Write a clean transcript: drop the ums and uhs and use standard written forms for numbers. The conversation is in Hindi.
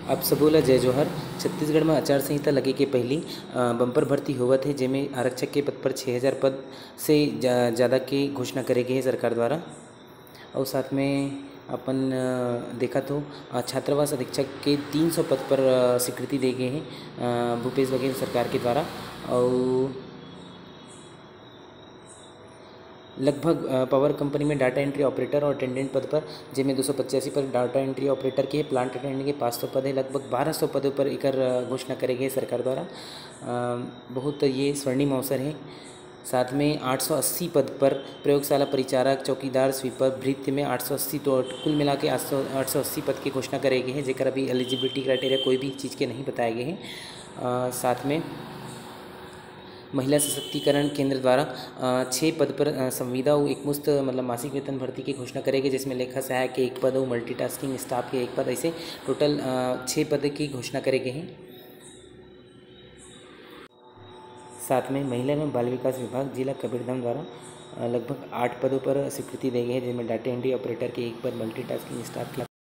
आप सबोला जय जोहर। छत्तीसगढ़ में आचार संहिता लगे के पहली बम्पर भर्ती होवत है, जेमें आरक्षक के पद पर 6000 पद से ज़्यादा के घोषणा करे गए है सरकार द्वारा। और साथ में अपन देखा तो छात्रावास अधीक्षक के 300 पद पर स्वीकृति दे गए हैं भूपेश बघेल सरकार के द्वारा। और लगभग पावर कंपनी में डाटा एंट्री ऑपरेटर और अटेंडेंट पद पर जिनमें 285 पर डाटा एंट्री ऑपरेटर के प्लांट अटेंडेंट के 500 पद है। लगभग 1200 पदों पर एकर घोषणा करे गए सरकार द्वारा। बहुत ये स्वर्णिम अवसर है। साथ में 880 पद पर प्रयोगशाला परिचारक, चौकीदार, स्वीपर, भृत्य में 880, तो कुल मिला के 880 पद की घोषणा करे गए हैं, जेकर अभी एलिजिबिलिटी क्राइटेरिया कोई भी चीज़ के नहीं बताए गए हैं। साथ में महिला सशक्तिकरण केंद्र द्वारा 6 पद पर संविदा और एकमुश्त मतलब मासिक वेतन भर्ती की घोषणा करेगी, जिसमें लेखा सहायक के 1 पद और मल्टीटास्किंग स्टाफ के 1 पद, ऐसे टोटल 6 पद की घोषणा करे गए हैं। साथ में महिला एवं बाल विकास विभाग जिला कबीरधाम द्वारा लगभग 8 पदों पर स्वीकृति दी गई है, जिनमें डाटा एंट्री ऑपरेटर के 1 पद, मल्टीटास्किंग स्टाफ के